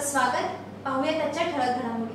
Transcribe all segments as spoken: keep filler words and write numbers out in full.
स्वागत. पाहूया त्याच्या ठळक घडामोडी.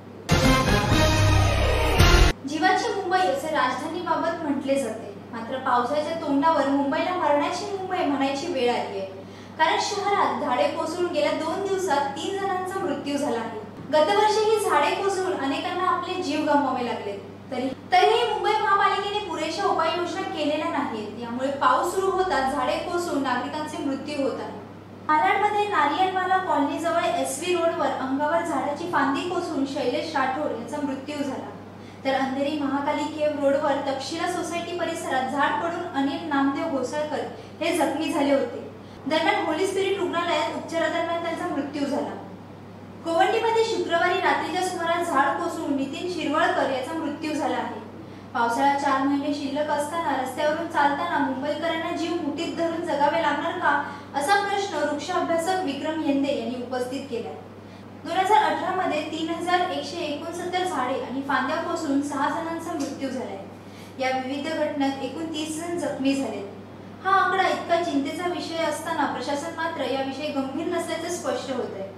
जीवाची मुंबई असे राजधानीबाबत म्हटले जाते, मात्र पावसाच्या तोंडावर मुंबईला मरणाची मुंबई म्हणायची वेळ आली आहे. कारण शहरात झाडे कोसळून गेल्या दोन दिवसात तीन जणांचा मृत्यू झाला आहे. गतवर्षी ही झाडे कोसळून अनेकांना आपले जीव गमवावे लागले. तरी तरीही मुंबई महापालिकेने पुरेशा उपाययोजना केलेल्या नाहीत. यामुळे पाऊस सुरू होताच झाडे कोसळून नागरिकांचे मृत्यू होत आहेत. मालाडमध्ये नारियलवाला कॉलनी जवळ एस व्ही रोडवर अंगावर झाडाची फांदी कोसळून शैलेश राठोड यांचा मृत्यू झाला. तर अंधेरी महाकाली केव रोडवर तक्षशिला सोसायटी परिसरात झाड पडून अनिल नामदेव घोसाळकर हे जखमी झाले होते. दरम्यान होली स्पिरिट रुग्णालयात उपचारादरम्यान त्यांचा मृत्यू झाला. गोवंडीमध्ये शुक्रवारी रात्रीच्या सुमारास झाड कोसळून नितीन शिरवळकर याचा मृत्यू झाला आहे. पावसाळा चार महिने शिल्लक असताना रस्त्यावरून चालताना मुंबईकरांना जीव मुठीत धरून जगावे लागणार का, असा प्रश्न वृक्ष अभ्यासक विक्रम येंदे यांनी उपस्थित केला. दोन हजार अठरा मध्ये तीन हजार एकशे एकोणसत्तर झाडे आणि फांद्या कोसळून सहा जणांचा मृत्यू झालाय. या विविध घटनांत एकूण तीस जण जखमी झाले. हा आकडा इतका चिंतेचा विषय असताना प्रशासन मात्र याविषयी गंभीर नसल्याचे स्पष्ट होत आहे.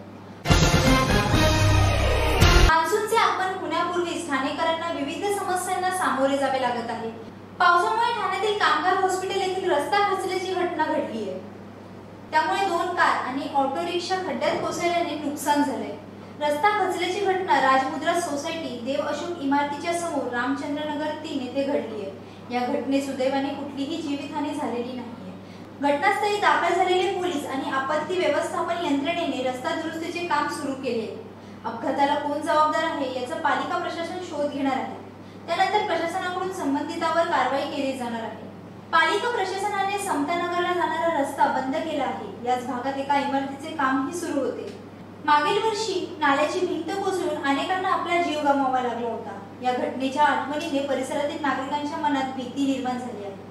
मान्सूनचे आगमन होण्यापूर्वीच ठाणेकरांना विविध समस्यांना सामोरे जावे लागत आहे. पावसामुळे ठाण्यातील कामगार हॉस्पिटल येथील रस्ता खचल्याची घटना घडली आहे. त्यामुळे दोन कार आणि ऑटो रिक्षा खड्ड्यात कोसळल्याने नुकसान झाले. रस्ता खचल्याची घटना राजमुद्रा सोसायटी देव अशोक इमारतीच्या समोर रामचंद्रनगर तीन येथे घडली आहे. या घटनेत सुदैवाने कुठलीही जीवितहानी झालेली नाहीये. घटनास्थळी दाखल झालेले पोलीस आणि आपत्ती व्यवस्थापन यंत्रणेने रस्ता दुरुस्तीचे काम सुरू केले. अपघाताला कोण जबाबदार आहे याचा पालिका प्रशासन शोध घेणार आहे. त्यानंतर प्रशासनाकडून संबंधितांवर कारवाई केली जाणार आहे. पालिका प्रशासनाने समतानगरला जाणारा रस्ता बंद केला आहे. याच भागात एका इमारतीचे कामही सुरू होते. मागील वर्षी नाल्याची भिंत कोसळून अनेकांना आपला जीव गमवावा लागला होता. या घटनेच्या आठवणीने परिसरातील नागरिकांच्या मनात भीती निर्माण झाली आहे.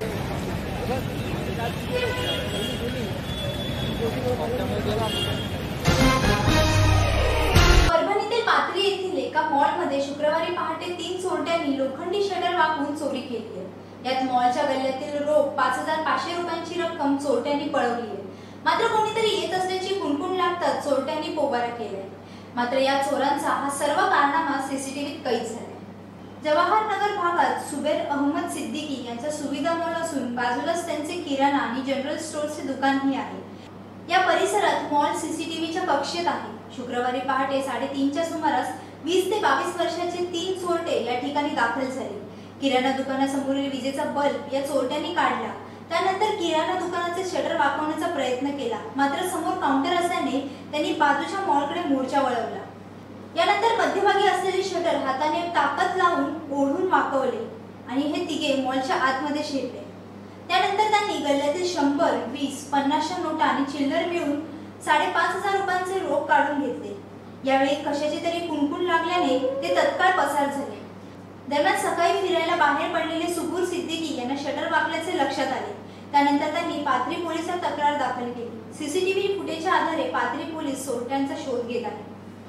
परभणीतील पाथरी येथील एका मॉलमध्ये शुक्रवारी पहाटे तीन चोरट्यांनी लोखंडी शटर वाकवून चोरी केली आहे. यात मॉलच्या गल्ल्यातील रोख पाच हजार पाचशे रुपयांची रक्कम चोरट्यांनी पळवली आहे. मात्र कोणीतरी येत असल्याची कुणकुण लागताच चोरट्यांनी पोबारा केलाय. मात्र या चोरांचा हा सर्व कारनामा सीसीटीव्हीत कैद झालाय. जवाहर नगर भागात सुबेर अहमद सिद्दीकी यांचा सुविधा मॉल असून बाजूलाच त्यांचे किराणा आणि जनरल स्टोअरचे दुकानही आहे. या परिसरात मॉल सीसीटीव्हीच्या कक्षेत आहे. शुक्रवारी पहाटे साडेतीनच्या सुमारास वीस ते बावीस वर्षाचे तीन चोरटे या ठिकाणी दाखल झाले. किराणा दुकानासमोरील विजेचा बल्ब या चोरट्यांनी काढला. त्यानंतर किराणा दुकानाचे शटर वाकवण्याचा प्रयत्न केला. मात्र समोर काउंटर असल्याने त्यांनी बाजूच्या मॉलकडे मोर्चा वळवला. यानंतर मध्यभागी असलेले शटर हाताने ताकद लावून ओढून वाकवले आणि हे तिघे मॉलच्या आतमध्ये शिरले. त्यानंतर त्यांनी गल्ल्यातील शंभर, वीस, पन्नासच्या नोटा आणि चिल्लर मिळून साडेपाच हजार रुपयांचे रोख काढून घेतले. यावेळी कशाची तरी कुणकुण लागल्याने ते तत्काळ पसार झाले. दरम्यान सकाळी फिरायला बाहेर पडलेले सुबूर सिद्दीकी यांना शटर वाकल्याचे लक्षात आले. त्यानंतर त्यांनी पाथरी पोलिसात तक्रार दाखल केली. सीसीटीव्ही फुटेजच्या आधारे पाथरी पोलीस चोरट्यांचा शोध घेत आहेत.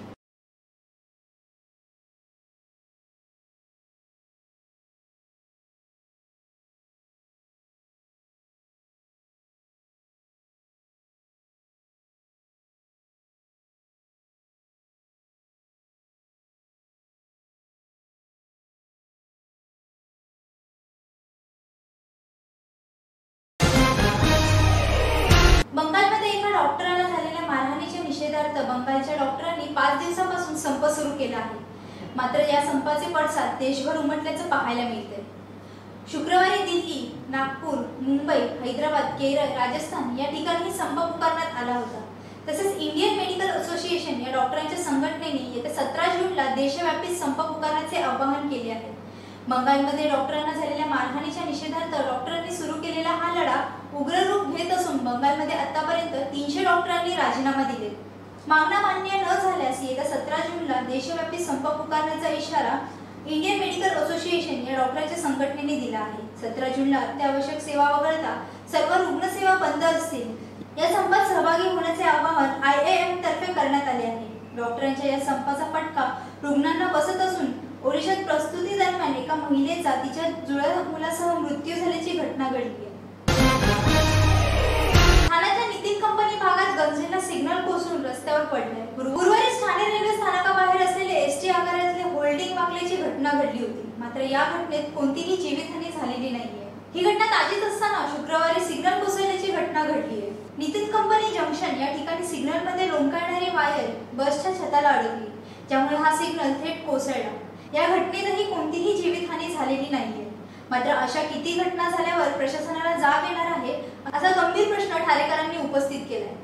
बंगालमध्ये एका डॉक्टरांना झालेल्या मारहाणीच्या निषेधार्थ बंगालच्या डॉक्टरांनी पाच दिवसापासून संप सुरू केला आहे. मात्र या संपाचे पडसाद देशभर उमटल्याचं पाहायला मिळते. शुक्रवारी दिल्ली, नागपूर, मुंबई, हैदराबाद, केरळ, राजस्थान या ठिकाणी संप पुकारण्यात आला होता. तसेच इंडियन मेडिकल असोसिएशन या डॉक्टरांच्या संघटनेने येत्या सतरा जूनला देशव्यापी संप पुकारण्याचे आवाहन केले आहे. बंगालमध्ये डॉक्टरांना झालेल्या मारहाणीच्या निषेधार्थ डॉक्टरांनी सुरू केलेला हा लढा उग्र रूप घेत असून बंगालमध्ये आतापर्यंत तीनशे डॉक्टरांनी राजीनामा दिले. मागण्या मान्य न झाल्यास येत्या सतरा जूनला देशव्यापी संप पुकारण्याचा इशारा इंडियन मेडिकल असोसिएशन या डॉक्टरांच्या संघटनेने दिला आहे. सतरा जूनला अत्यावश्यक सेवा वगळता सर्व रुग्णसेवा बंद असतील. या संपात सहभागी होण्याचे आवाहन आय ए एम तर्फे करण्यात आले आहे. डॉक्टरांच्या या संपाचा फटका रुग्णांना बसत असून ओडिशात प्रस्तुती दरम्यान एका महिलेचा तिच्या जुळ्या मुलासह मृत्यू झाल्याची घटना घडली आहे. ठाण्याच्या नितीन कंपनी भागात गंजेला सिग्नल कोसळून रस्त्यावर पडलंय। गुरुवारी ठाणे रेल्वे स्थानकाबाहेर असलेले एसटी आगारातले होल्डिंग वाकल्याची घटना घडली होती। मात्र या घटनेत कोणतीही जीवितहानी झालेली नाहीये। ही घटना ताजीच असताना शुक्रवारी सिग्नल कोसळल्याची घटना घडली आहे। नितीन कंपनी जंक्शन या ठिकाणी सिग्नल मध्ये लोंबकळणारी वायर बसच्या छताला अडकली, ज्यामुळे हा सिग्नल थेट कोसळला। या घटनेतही कोणतीही जीवितहानी झालेली नाहीये। मात्र अशा किती घटना झाल्यावर प्रशासनाला जाग येणार आहे, असा गंभीर प्रश्न ठाणेकरांनी उपस्थित केलाय।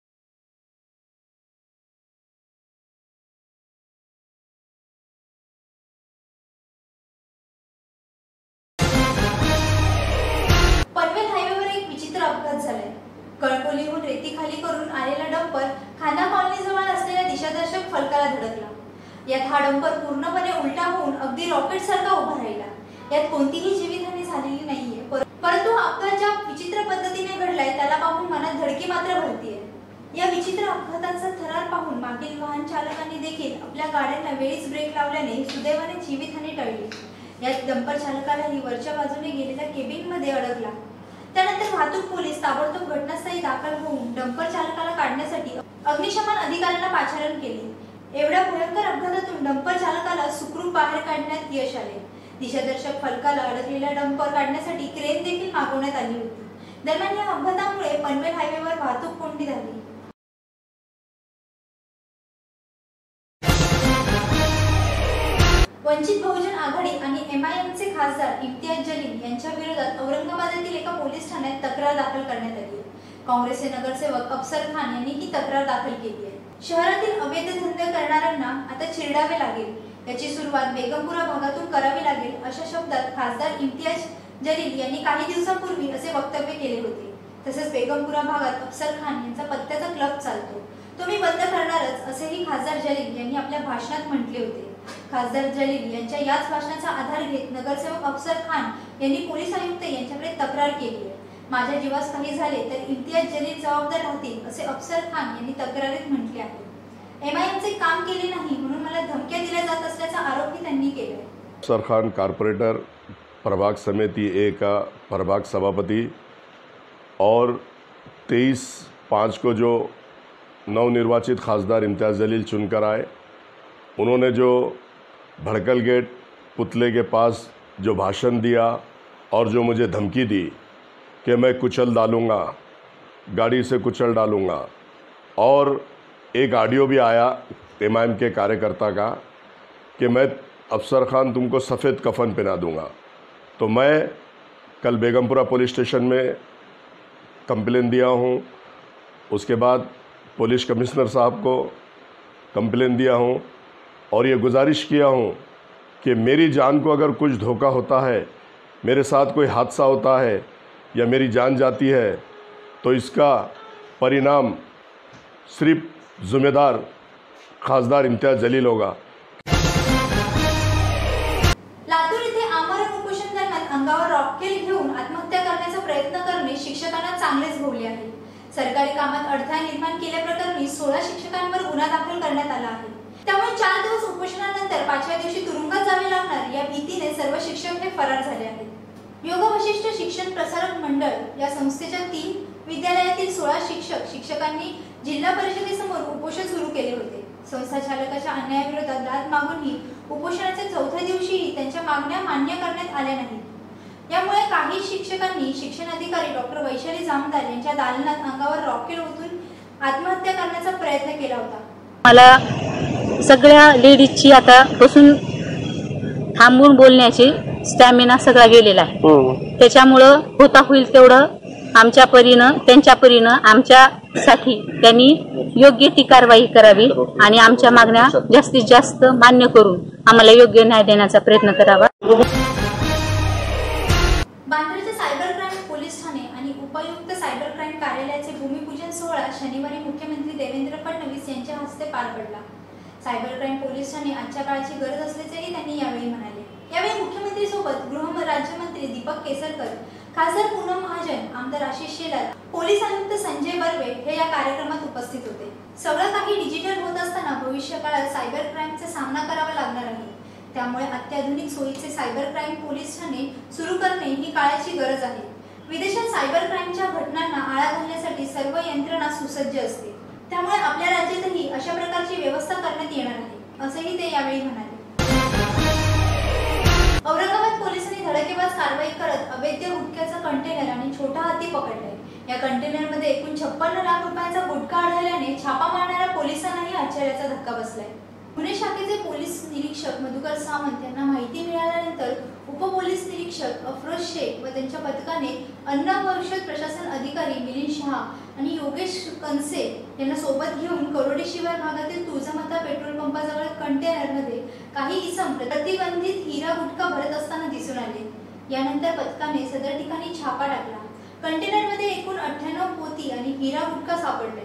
पनवेल हायवेवर एक विचित्र अपघात झालाय। कळकोलीहून रेती खाली करून आलेला डंपर खांदा कॉलनीजवळ असलेल्या दिशादर्शक फलकाला धडकला। यात हा डंपर पूर्णपणे उलटा होऊन अगदी रॉकेट सारखा उभा राहिला। यात कोणतीही जीवितहानी झालेली नाहीये, परंतु हा अपघात ज्या विचित्र पद्धतीने घडलाय त्याला पाहून मनात धडकी मात्र भरतीये। या विचित्र अपघाताचा थरार पाहून मागील वाहन चालकांनी देखील आपल्या गाड्यांना वेळीच ब्रेक लावल्याने सुदैवाने जीवितहानी टळली। यात डंपर चालकालाही वरच्या बाजूने गेलेल्या केबिन मध्ये अडकला। त्यानंतर वाहतूक पोलीस ताबडतोब घटनास्थळी दाखल होऊन डंपर चालकाला काढण्यासाठी अग्निशमन अधिकाऱ्यांना पाचारण केले। एवढ्या भयंकर अपघातातून डंपर चालकाला सुखरूप बाहेर काढण्यात यश आले। दिशादर्शक फलकाला अडकलेला डंपर काढण्यासाठी क्रेन देखील मागवण्यात आली होती। दरम्यान या अपघातामुळे पनवेल हायवेवर वाहतूक कोंडी झाली। वंचित बहुजन आघाडी आणि एमआयएमचे खासदार इम्तियाज जलील यांच्या विरोधात औरंगाबादेतील एका पोलीस ठाण्यात तक्रार दाखल करण्यात आली आहे। काँग्रेसचे नगरसेवक अफसर खान यांनी ही तक्रार दाखल केली आहे। शहरातील अवैध धंदे करणाऱ्यांना आता चिरडावे लागेल, याची सुरुवात बेगमपुरा भागातून करावी लागेल, अशा शब्दात खासदार इम्तियाज जलील यांनी काही दिवसांपूर्वी असे वक्तव्य केले होते। तसेच बेगमपुरा भागात अफसर खान यांचा पत्त्याचा क्लब चालतो, तो मी बंद करणारच, असेही खासदार जलील यांनी आपल्या भाषणात म्हटले होते। खासदार जलील यांच्या याच भाषणाचा आधार घेत नगरसेवक अफसर खान यांनी पोलीस आयुक्त यांच्याकडे तक्रार केली आहे। माझ्या जीवास काही झाले तर इम्तियाज जलील जबाबदार राहतील, असे अफसर खान यांनी तक्रारीत म्हटले आहे। एमआयएमचे काम केले नाही म्हणून मला धमक्या दिल्या जात असल्याचा आरोपही त्यांनी केला। अफसर खान कारपोरेटर प्रभाग समिति ए का प्रभाग सभापति और तेईस पाँच को जो नवनिर्वाचित खासदार इम्तियाज जलील चुनकर आए, उन्होंने जो भड़कल गेट पुतले के पास जो भाषण दिया और जो मुझे धमकी दी कि मैं कुचल डालूँगा, गाड़ी से कुचल डालूँगा, और एक ऑडियो भी आया एमआईएम के कार्यकर्ता का कि मैं अफसर खान तुमको सफ़ेद कफन पहना दूँगा। तो मैं कल बेगमपुरा पुलिस स्टेशन में कंप्लेन दिया हूँ, उसके बाद पुलिस कमिश्नर साहब को कंप्लेन दिया हूँ और ये गुजारिश किया हूँ कि मेरी जान को अगर कुछ धोखा होता है, मेरे साथ कोई हादसा होता है या मेरी जान जाती है, तो इसका परिणाम सिर्फ जिम्मेदार खासदार इम्तियाज जलील होगा। लातूर येथे आमरण उपोषण दरम्यान अंगावर रॉकेल घेऊन आत्महत्या करण्याचा प्रयत्न करणे शिक्षकांना चांगलेच भोवले आहे। सरकारी कामात अडथळा निर्माण केल्याप्रकरणी सोळा शिक्षकांवर गुन्हा दाखल करण्यात आला आहे। त्यामुळे चार दिवस उपोषणानंतर पाचव्या दिवशी तुरुंगात जावे लागणार या भीतीने सर्व शिक्षक हे फरार झाले आहेत। योग वशिष्ठ शिक्षण प्रसारक मंडळ या संस्थेच्या तीन विद्यालयातील सोळा शिक्षक शिक्षकांनी जिल्हा परिषदेसमोर उपोषण सुरू केले होते। संस्था चालकाच्या अन्यायाविरोधात दाद मागूनही उपोषणाच्या चौथ्या दिवशीही त्यांच्या मागण्या मान्य करण्यात आल्या नाहीत। यामुळे काही शिक्षकांनी शिक्षण अधिकारी डॉक्टर वैशाली जामदार यांच्या दालनात अंगावर रॉकेल ओतून आत्महत्या करण्याचा प्रयत्न केला होता। मला सगळ्या लेडीजची आता बसून थांबून बोलण्याची स्टॅमिना सगळा गेलेला आहे। त्याच्यामुळं होता होईल तेवढं आमच्या परीनं त्यांच्या परीनं आमच्यासाठी त्यांनी योग्य ती कारवाई करावी आणि आमच्या मागण्या जास्तीत जास्त मान्य करून आम्हाला योग्य न्याय देण्याचा प्रयत्न करावा। बांद्राच्या सायबर क्राईम पोलीस ठाणे आणि उपायुक्त सायबर क्राईम कार्यालयाचे भूमिपूजन सोहळा शनिवारी मुख्यमंत्री देवेंद्र फडणवीस यांच्या हस्ते पार पडला। सायबर क्राईम पोलीस ठाणे आजच्या काळाची गरज असल्याचेही त्यांनी यावेळी म्हणाले। यावेळी मुख्यमंत्री सोबत गृह राज्यमंत्री दीपक केसरकर, खासदार पूनम महाजन, आमदार आशिष शेलार, पोलीस आयुक्त संजय बर्वे हे या कार्यक्रमात उपस्थित होते। सगळं काही डिजिटल होत असताना भविष्य काळात सायबर क्राईमचा सामना करावा लागणार आहे। त्यामुळे अत्याधुनिक सोयीचे सायबर क्राईम पोलीस ठाणे सुरू करणे ही काळाची गरज आहे। विदेशात सायबर क्राईमच्या घटनांना आळा घालण्यासाठी सर्व यंत्रणा सुसज्ज असते। त्यामुळे आपल्या राज्यातही अशा प्रकारची व्यवस्था करण्यात येणार आहे, असंही ते यावेळी म्हणाले. औरंगाबाद पोलिसांनी धडकेबाज कारवाई करत अवैध गुटख्याचा कंटेनर आणि छोटा हत्ती पकडलाय. या कंटेनरमध्ये एकूण छप्पन्न लाख रुपयांचा गुटखा आढळल्याने छापा मारणाऱ्या पोलिसांनाही आश्चर्याचा धक्का बसलाय. पुणे शाखेचे पोलीस निरीक्षक मधुकर सावंत यांना माहिती मिळाल्यानंतर उपपोलीस निरीक्षक अफरोज शेख व त्यांच्या पथकाने अन्न व औषध प्रशासन अधिकारी मिलिंद शहा आणि योगेश कनसे यांना सोबत घेऊन करोडी शिवार भागातील तुळजामाता पेट्रोल पंपाजवळ कंटेनरमध्ये काही इसम प्रतिबंधित हिरा गुटखा भरत असताना दिसून आले. यानंतर पथकाने सदर ठिकाणी छापा टाकला. कंटेनरमध्ये एकूण अठ्ठ्याण्णव पोती आणि हिरा गुटखा सापडले.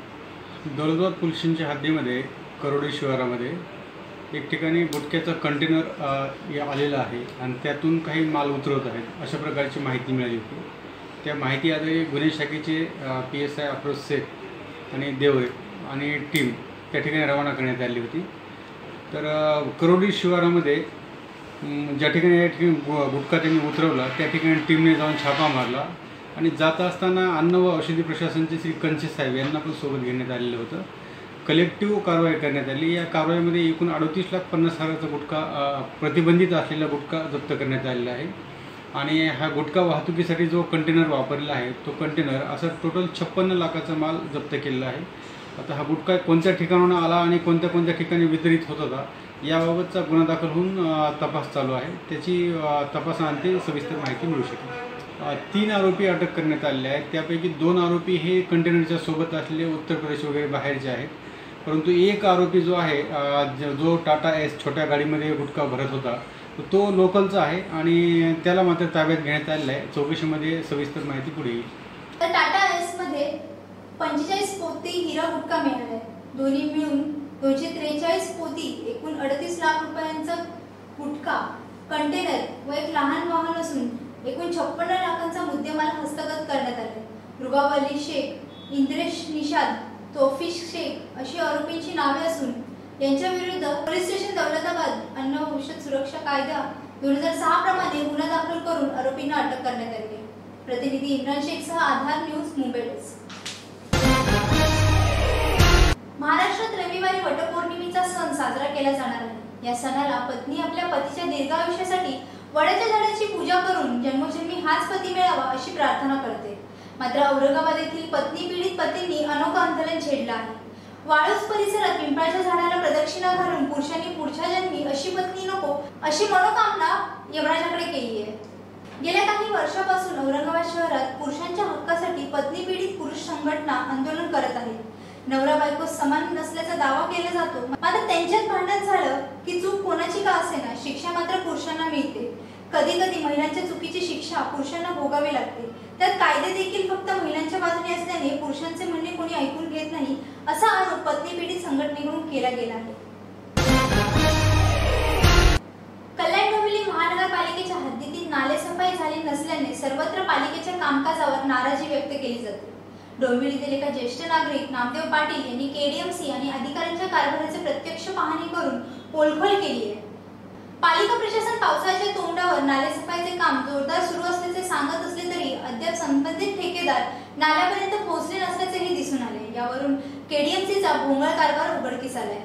दौलताबाद पोलीस स्टेशनच्या हद्दीमध्ये करोडी शिवारामध्ये एक ठिकाणी गुटख्याचा कंटेनर आलेला आहे आणि त्यातून काही माल उतरवत आहेत अशा प्रकारची माहिती मिळाली होती. त्या माहिती आधारे गुन्हे शाखेचे P S I Afroz Shaikh आणि देवरे आणि टीम त्या ठिकाणी रवाना करण्यात आली होती. तर करोडी शिवारामध्ये ज्या ठिकाणी या ठिकाणी गुटखा त्यांनी उतरवला त्या ठिकाणी टीमने जाऊन छापा मारला आणि जात असताना अन्न व औषधी प्रशासनचे श्री कंचे साहेब यांना पण सोबत घेण्यात आलेलं होतं. कलेक्टिव्ह कारवाई करण्यात आली. या कारवाईमध्ये एकूण अडतीस लाख पन्नास हजाराचा गुटखा प्रतिबंधित असलेला गुटखा जप्त करण्यात आलेला आहे आणि हा गुटखा वाहतुकीसाठी जो कंटेनर वापरला आहे तो कंटेनर असा टोटल छप्पन्न लाखाचा माल जप्त केलेला आहे. आता हा गुटखा कोणत्या ठिकाणाहून आला आणि कोणत्या कोणत्या ठिकाणी वितरित होत होता याबाबतचा गुन्हा दाखल होऊन तपास चालू आहे. त्याची तपासाअंती सविस्तर माहिती मिळू शकेल. तीन आरोपी अटक करण्यात आलेले आहेत. त्यापैकी दोन आरोपी हे कंटेनरच्या सोबत असलेले उत्तर प्रदेश वगैरे बाहेरचे आहेत, परंतु एक आरोपी जो आहे जो टाटा एस छोट्या गाडीमध्ये गुटखा भरत होता तो लोकलचा आहे आणि त्याला मात्र ताब्यात घेण्यात आलेला आहे. चौकशीमध्ये सविस्तर माहिती पुढे येईल. तर टाटा एस मध्ये पंचेचाळीस पोती हिरा गुटखा मिळाला. दोन्ही मिळून दोनशे त्रेचाळीस पोती एकूण अडतीस लाख रुपयांचा गुटखा कंटेनर व एक लहान वाहन असून एकूण छप्पन्न लाखांचा मुद्देमाल हस्तगत करण्यात आला. रुबाब अली शेख, इंद्रेश निषाद, तौफिक शेख अशी आरोपींची नावे असून यांच्या विरुद्ध पोलीस स्टेशन दौलताबाद अन्न औषध सुरक्षा कायदा दोन हजार सहा प्रमाणे गुन्हा दाखल करून आरोपींना अटक करण्यात आली. प्रतिनिधी इम्रान शेखसह आधार न्यूज मुंबई डेस्क. महाराष्ट्रात रविवारी वटपौर्णिमेचा सण साजरा केला जाणार आहे. या सणाला पत्नी आपल्या पतीच्या दीर्घायुष्यासाठी वडाच्या झाडाची पूजा करून जन्मोजन्मी हाच पती मिळावा अशी प्रार्थना करते. मात्र औरंगाबाद येथील पत्नी पीडित पतींनी अनोखं आंदोलन छेडलं आहे. वाळूस परिसरात पिंपळाच्या झाडाला प्रदक्षिणा घालून पुरुषांनी पुढच्या जन्मी अशी पत्नी नको अशी मनोकामना यमराजाकडे केली आहे. गेल्या काही वर्षापासून औरंगाबाद शहरात पुरुषांच्या हक्कासाठी पत्नी पीडित पुरुष संघटना आंदोलन करत आहेत. नवरा बायको समान नसल्याचा दावा केला जातो, मात्र त्यांच्यात भांडण झालं की चूक कोणाची का असेना शिक्षा मात्र पुरुषांना मिळते. कधी कधी महिलांच्या चुकीची शिक्षा पुरुषांना भोगावी लागते. त्यात कायदे देखील फक्त महिलांच्या बाजूने असल्याने पुरुषांचे म्हणणे कोणी ऐकून घेत नाही असा आरोप पत्नी पीडित संघटनेकडून केला गेला आहे. कल्याण डोंबिवली महानगरपालिकेच्या हद्दीतील नालेसफाई झाली नसल्याने सर्वत्र पालिकेच्या कामकाजावर नाराजी व्यक्त केली जाते. डोंबिवलीतील एका ज्येष्ठ नागरिक नामदेव पाटील यांनी केडीएमसी आणि अधिकाऱ्यांच्या कारभाराची प्रत्यक्ष पाहणी करून पोलखोल केली आहे. पालिका प्रशासन पावसाच्या तोंडावर नालेसफाईचे काम जोरदार सुरू असल्याचे सांगत असले तरी अद्याप संबंधित ठेकेदार नाल्यापर्यंत पोहोचले नसल्याचेही दिसून आले. यावरून केडीएमसीचा भोंगळ कारभार उघडकीस आलाय.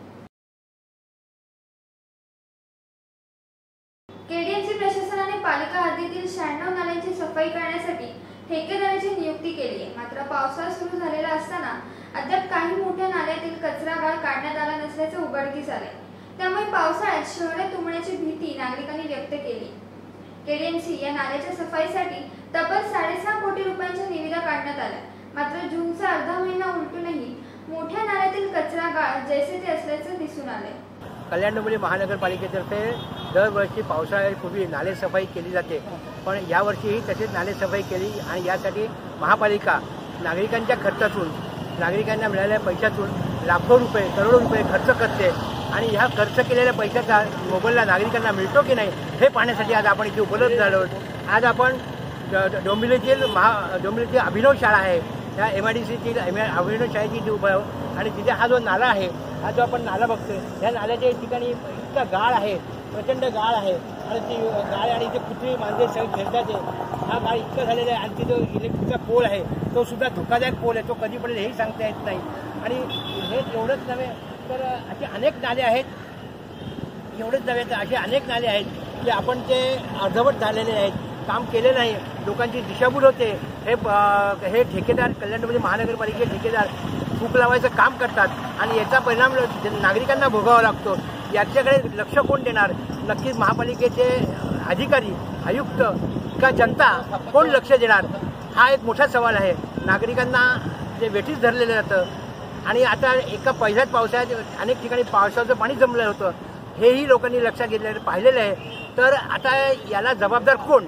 केडीएमसी प्रशासनाने पालिका हद्दीतील शहाण्णव नाल्यांची सफाई करण्यासाठी ठेकेदाराची नियुक्ती केली आहे. मात्र पावसाळा सुरू झालेला असताना अद्याप काही मोठ्या नाल्यातील कचरा गाळ काढण्यात आला नसल्याचे उघडकीस आले. त्यामुळे पावसाळ्यात शहरात तुंबण्याची भीती नागरिकांनी व्यक्त केली. केडीएमसी या नाल्याच्या सफाईसाठी तब्बल साडेसहा कोटी रुपयांच्या निविदा काढण्यात आल्या. मात्र जूनचा अर्धा महिना उलटूनही मोठ्या नाल्यातील कचरा गाळ जैसे ते असल्याचे दिसून आले. कल्याण डोंबिवली महानगरपालिकेतर्फे दरवर्षी पावसाळ्यापूर्वी नालेसफाई केली जाते, पण यावर्षीही तसेच नालेसफाई केली आणि यासाठी महापालिका नागरिकांच्या खर्चातून नागरिकांना मिळालेल्या पैशातून लाखो रुपये करोडो रुपये खर्च करते आणि ह्या खर्च केलेल्या पैशाचा मोबदला नागरिकांना मिळतो की नाही हे पाहण्यासाठी आज आपण इथे उपलब्ध झालो आहोत. आज आपण डोंबिवलीतील महा डोंबिवलीची अभिनव शाळा आहे त्या एम आय डी सीतील एम अभिनव शाळेची जी उभा आणि तिथे हा जो नाला आहे हा जो आपण नाला बघतोय ह्या नाल्याच्या ठिकाणी इतका गाळ आहे, प्रचंड गाळ आहे आणि ती गाळ आणि ते पुतळी मांजरे सगळे खेळतात. हा काळ इतका झालेला आहे. आणखी जो इलेक्ट्रिकचा पोल आहे तो सुद्धा धोकादायक पोल आहे, तो कधी पडेल हेही सांगता येत नाही. आणि हे एवढंच नव्हे तर असे अनेक नाले आहेत, एवढंच नव्हे तर असे अनेक नाले आहेत की आपण ते अर्धवट झालेले आहेत, काम केले नाही, लोकांची दिशाभूल होते. हे हे ठेकेदार कल्याणमध्ये महानगरपालिकेचे ठेकेदार फूक लावायचं काम करतात आणि याचा परिणाम नागरिकांना भोगावा लागतो. याच्याकडे लक्ष कोण देणार? नक्कीच महापालिकेचे अधिकारी, आयुक्त का जनता कोण लक्ष देणार? हा एक मोठा सवाल आहे. नागरिकांना जे वेठीस धरलेलं जातं आणि आता एका पहिल्याच पावसाळ्यात अनेक ठिकाणी पावसाचं पाणी जमलं होतं, हेही लोकांनी लक्षात घेतलेलं पाहिलेलं आहे. तर आता याला जबाबदार कोण?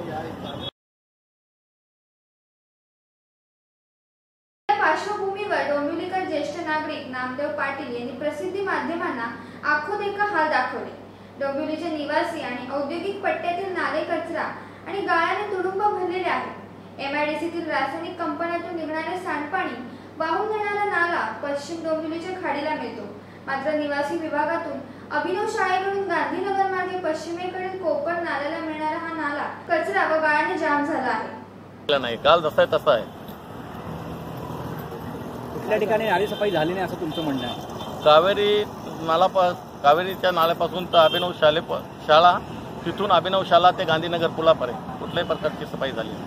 पार्श्वभूमीवर डोंबिवलीकर ज्येष्ठ नागरिक नामदेव पाटील यांनी प्रसिद्धी माध्यमांना आखो देखा हाल दाखवले. डोंबिवलीचे निवासी आणि औद्योगिक पट्ट्यातील नाले कचरा आणि गाळाने तुडुंब भरलेले आहेत. एमआयडीसीतील रासायनिक कंपन्यातून निघणारे सांडपाणी वाहून जाणारा नाला पश्चिम डोंबिवलीच्या खाडीला मिळतो. मात्र निवासी विभागातून अभिनव शाळेकडून गांधीनगर मार्गे पश्चिमेकडील कोपर नाल्याला मिळणारा हा नाला कचरा व गाळाने जाम झाला आहे. नाही काल जसा आहे तसा आहे. कुठल्या ठिकाणी नाली सफाई झाली नाही असं तुमचं म्हणणं आहे? कावेरी नाला कावेरीच्या नाल्यापासून तर अभिनव शाले शाळा, तिथून अभिनव शाळा ते गांधीनगर पुलापर्यंत कुठल्याही प्रकारची सफाई झाली नाही.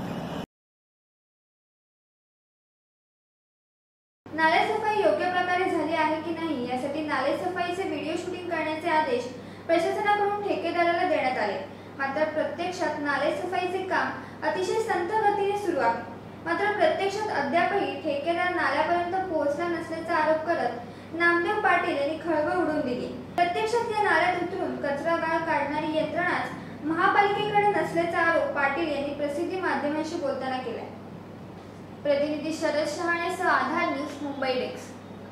नाले सफाई योग्य प्रकारे झाली आहे की नाही यासाठी नाले सफाईचे व्हिडिओ शूटिंग करण्याचे आदेश प्रशासनाकडून ठेकेदाराला देण्यात आले. मात्र प्रत्यक्षात नाले सफाईचे काम अतिशय संथ गतीने सुरू आहे. मात्र प्रत्यक्षात अद्यापही ठेकेदार नाल्यापर्यंत पोहोचला नसल्याचा आरोप करत नामदेव पाटील यांनी खळबळ उडवून दिली. प्रत्यक्षात या नाल्यात उतरून कचरा गाळ काढणारी यंत्रणाच महापालिकेकडे नसल्याचा आरोप पाटील यांनी प्रसिद्धी माध्यमांशी बोलताना केलाय. प्रतिनिधी शरद शहाणेसह आधार न्यूज मुंबई डेस्क.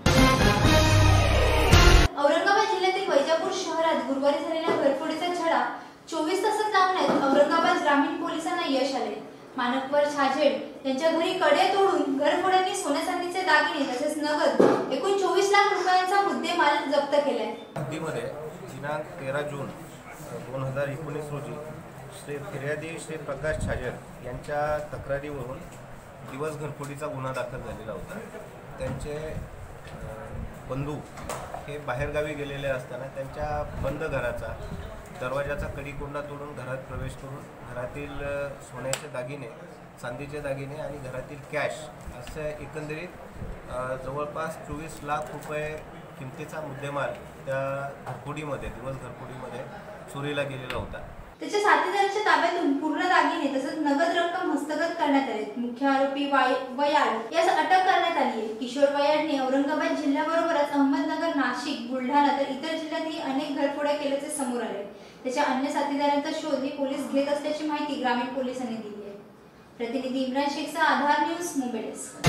औरंगाबाद जिल्ह्यातील वैजापूर शहरात गुरुवारी झालेल्या घरफोडीचा छडा चोवीस तासात लावण्यात औरंगाबाद ग्रामीण पोलिसांना यश आले. मानकवर छाजेड यांच्या घरी कडे तोडून घरफोड्यांनी सोने चांदीचे दागिने तसेच नगद एकूण चोवीस लाख रुपयांचा मुद्देमाल जप्त केलाय. हद्दीमध्ये दिनांक तेरा जून दोन हजार एकोणीस रोजी श्री फिर्यादी श्री प्रकाश छाजेड यांच्या तक्रारीवरून दिवस घरफोडीचा गुन्हा दाखल झालेला होता. त्यांचे बंधू हे बाहेरगावी गेलेले असताना त्यांच्या बंद घराचा दरवाजाचा कडीकोंडा तोडून घरात प्रवेश करून घरातील सोन्याचे दागिने, चांदीचे दागिने आणि घरातील कॅश असे एकंदरीत जवळपास चोवीस लाख रुपये किमतीचा मुद्देमाल त्या घरफोडीमध्ये दिवस घरफोडीमध्ये चोरीला गेलेला होता. त्याच्या साथीदाराच्या ताब्यातून पूर्ण दागिने तसंच नगद रक्कम हस्तगत करण्यात आले. मुख्य आरोपी वयाड यास अटक करण्यात आली आहे. किशोर वयाडने औरंगाबाद जिल्ह्याबरोबरच अहमदनगर, नाशिक, बुलढाणा तर इतर जिल्ह्यातही अनेक घरफोड्या केल्याचे समोर आले. त्याच्या अन्य साथीदारांचा शोध हे पोलीस घेत असल्याची माहिती ग्रामीण पोलिसांनी दिली आहे. प्रतिनिधी इम्रान शेखचा आधार न्यूज मुंबई डेस्क.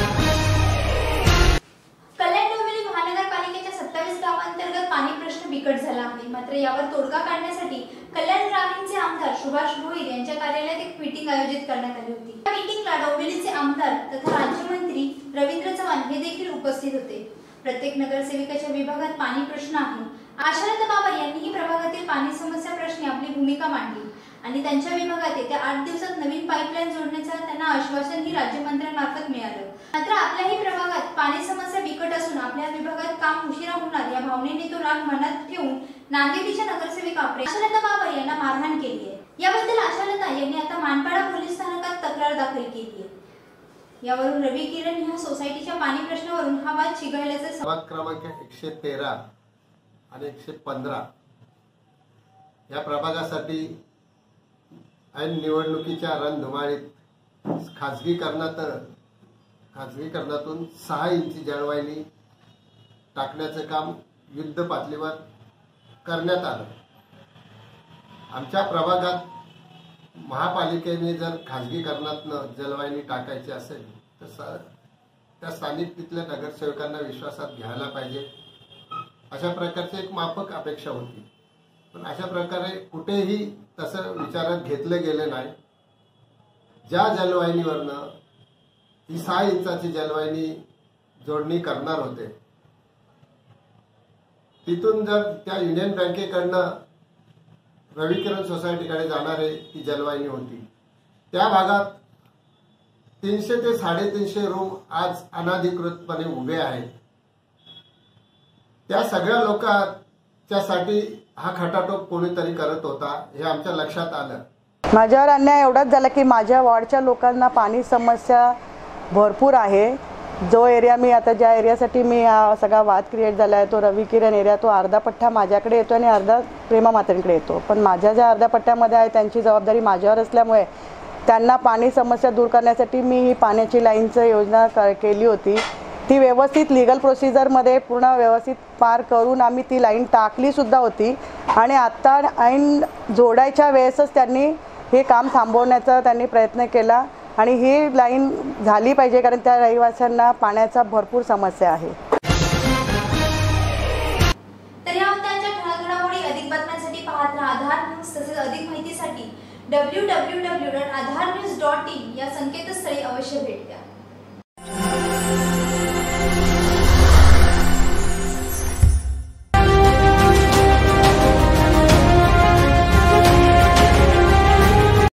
कल्याण डोंबिवली महानगरपालिकेच्या सत्तावीस गावांतर्गत पाणी प्रश्न बिकट झाला आहे. मात्र यावर तोडगा काढण्यासाठी कल्याण ग्रामीणचे आमदार सुभाष भोईर यांच्या कार्यालयात एक मीटिंग आयोजित करण्यात आली होती. या मीटिंगला डोंबिवलीचे आमदार तथा राज्यमंत्री रवींद्र चव्हाण हे देखील उपस्थित होते. प्रत्येक नगरसेविकाच्या विभागात पाणी प्रश्न आहे. आशालता बाबर यांनीही प्रभागातील पाणी समस्या प्रश्नी आपली भूमिका मांडली आणि त्यांच्या विभागात येत्या आठ दिवसात नवीन पाईपलाईन जोडण्याचं त्यांना आश्वासनही राज्यमंत्र्यांमार्फत मिळालं. मात्र आपल्याही प्रभागात पाणी समस्या बिकट असून आपल्या विभागात काम उशिरा होणार या भावनेने तो राग मनात ठेवून नांदेडच्या नगरसेविका आशालता बाबर यांना मारहाण केली आहे. याबद्दल आशालता यांनी आता मानपाडा पोलीस स्थानकात तक्रार दाखल केली आहे. यावरून रवी किरण ह्या सोसायटीच्या पाणी प्रश्नावरून हा वाद चिघळल्याचे क्रमांक एकशे तेरा आणि एकशे पंधरा या प्रभागासाठी ऐन निवडणुकीच्या रणधुमाळीत खाजगीकरणात खाजगीकरणातून सहा इंची जळवाहिनी टाकण्याचं काम युद्ध पातळीवर करण्यात आलं. आमच्या प्रभागात महापालिकेने जर खाजगीकरणातनं जलवाहिनी टाकायची असेल तर त्या स्थानिक तिथल्या नगरसेवकांना विश्वासात घ्यायला पाहिजे, अशा प्रकारची एक माफक अपेक्षा होती. पण अशा प्रकारे कुठेही तसं विचारात घेतलं गेलं नाही. ज्या जलवाहिनीवरनं ही सहा इंचाची जलवाहिनी जोडणी करणार होते तिथून जर त्या युनियन बँकेकडनं रविकिरण सोसायटीकडे जाणारे ती जलवाहिनी होती त्या भागात तीनशे ते साडेतीनशे रूम आज अनाधिकृतपणे उभे आहेत. त्या सगळ्या लोकांच्यासाठी हा खटाटोप कोणीतरी करत होता हे आमच्या लक्षात आलं. माझ्यावर अन्याय एवढाच झाला की माझ्या वॉर्डच्या लोकांना पाणी समस्या भरपूर आहे. जो एरिया मी आता ज्या एरियासाठी मी हा सगळा वाद क्रिएट झाला आहे तो रवी किरण एरिया, तो अर्धा पट्टा माझ्याकडे येतो आणि अर्धा प्रेमा मात्रेंकडे येतो. पण माझ्या ज्या अर्ध्या पट्ट्यामध्ये आहे त्यांची जबाबदारी माझ्यावर असल्यामुळे त्यांना पाणी समस्या दूर करण्यासाठी मी ही पाण्याची लाईनचं योजना केली होती. ती व्यवस्थित लिगल प्रोसिजरमध्ये पूर्ण व्यवस्थित पार करून आम्ही ती लाईन टाकलीसुद्धा होती. आणि आत्ता ऐन जोडायच्या वेळेसच त्यांनी हे काम थांबवण्याचा त्यांनी प्रयत्न केला आणि ही लाईन झाली पाहिजे कारण त्या रहिवाशांना पाण्याचा भरपूर समस्या आहे. तर या होत्या ठळक घडामोडी. अधिक बातम्यांसाठी पाहत राहा आधार न्यूज. तसेच अधिक माहितीसाठी W W W dot Aadhaar news dot in या संकेतस्थळी अवश्य भेट द्या.